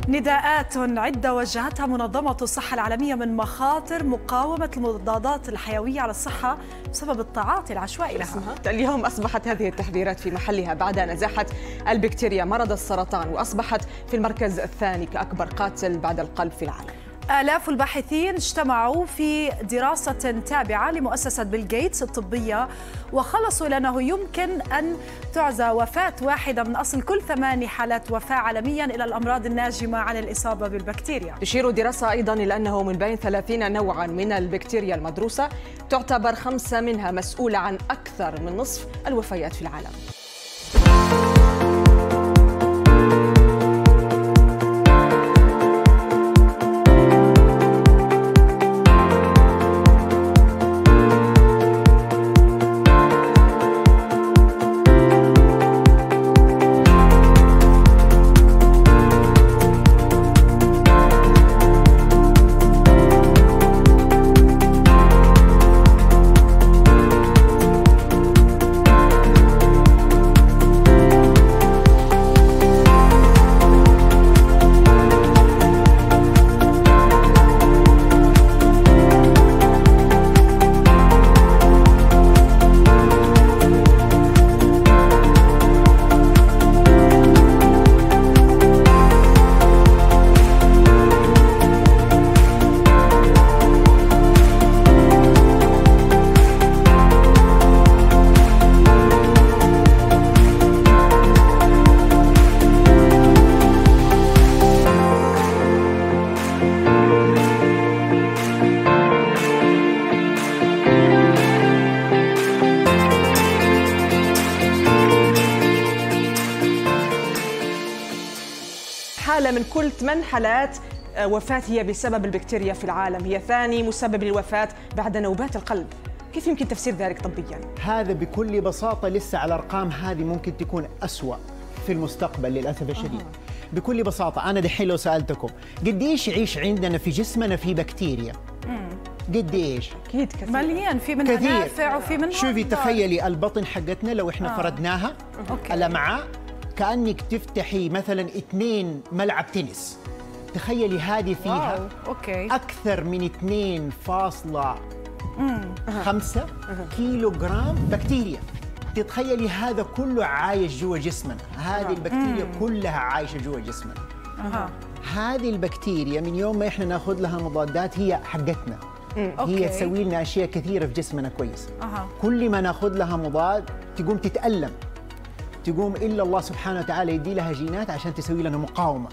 نداءات عدة وجهتها منظمة الصحة العالمية من مخاطر مقاومة المضادات الحيوية على الصحة بسبب التعاطي العشوائي لها. اليوم أصبحت هذه التحذيرات في محلها بعد أن أزاحت البكتيريا مرض السرطان، وأصبحت في المركز الثاني كأكبر قاتل بعد القلب في العالم. آلاف الباحثين اجتمعوا في دراسة تابعة لمؤسسة بيل غيتس الطبية وخلصوا إلى أنه يمكن أن تعزى وفاة واحدة من أصل كل 8 حالات وفاة عالميا إلى الأمراض الناجمة عن الإصابة بالبكتيريا. تشير دراسة أيضا إلى أنه من بين 30 نوعا من البكتيريا المدروسة تعتبر 5 منها مسؤولة عن أكثر من نصف الوفيات في العالم. حالة من كل 8 حالات وفاة هي بسبب البكتيريا في العالم، هي ثاني مسبب للوفاة بعد نوبات القلب. كيف يمكن تفسير ذلك طبيا؟ هذا بكل بساطة لسه على الأرقام هذه ممكن تكون أسوأ في المستقبل للأسف الشديد. بكل بساطة أنا دحين لو سألتكم قد إيش يعيش عندنا في جسمنا في بكتيريا؟ قد إيش؟ أكيد كثير، مليان، في منها نافع وفي منها شوفي تخيلي البطن حقتنا لو إحنا فردناها الأمعاء كأنك تفتحي مثلا 2 ملعب تنس، تخيلي هذه فيها أكثر من 2.5 كيلو جرام بكتيريا. تتخيلي هذا كله عايش جوا جسمنا، هذه البكتيريا كلها عايشة جوا جسمنا. هذه البكتيريا من يوم ما إحنا ناخذ لها مضادات هي حقتنا، هي تسوي لنا أشياء كثيرة في جسمنا كويس. كل ما ناخذ لها مضاد تقوم تتألم، تقوم إلا الله سبحانه وتعالى يدي لها جينات عشان تسوي لنا مقاومة.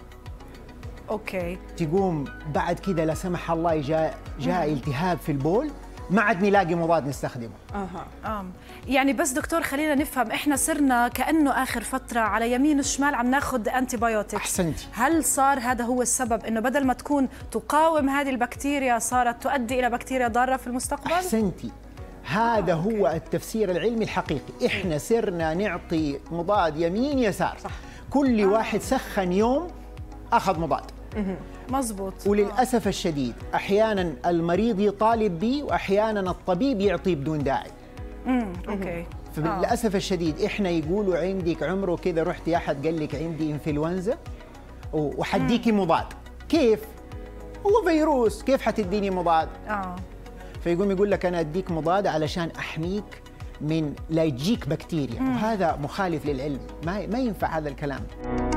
تقوم بعد كذا لا سمح الله جاء التهاب في البول، ما عاد نلاقي مضاد نستخدمه. يعني بس دكتور خلينا نفهم، احنا صرنا كأنه آخر فترة على يمين الشمال عم ناخذ انتي بايوتكس. أحسنتي. هل صار هذا هو السبب، انه بدل ما تكون تقاوم هذه البكتيريا صارت تؤدي إلى بكتيريا ضارة في المستقبل؟ أحسنتي. هذا هو التفسير العلمي الحقيقي. احنا صرنا نعطي مضاد يمين يسار. صح. كل واحد سخن يوم أخذ مضاد. مظبوط. وللأسف الشديد أحيانا المريض يطالب به وأحيانا الطبيب يعطيه بدون داعي. فللأسف الشديد إحنا يقولوا عندك عمره كذا رحتي أحد قال لك عندي إنفلونزا وحديكي مضاد. كيف؟ هو فيروس، كيف حتديني مضاد؟ فيقوم يقول لك أنا أديك مضاد علشان أحميك من لا يجيك بكتيريا، وهذا مخالف للعلم، ما ينفع هذا الكلام.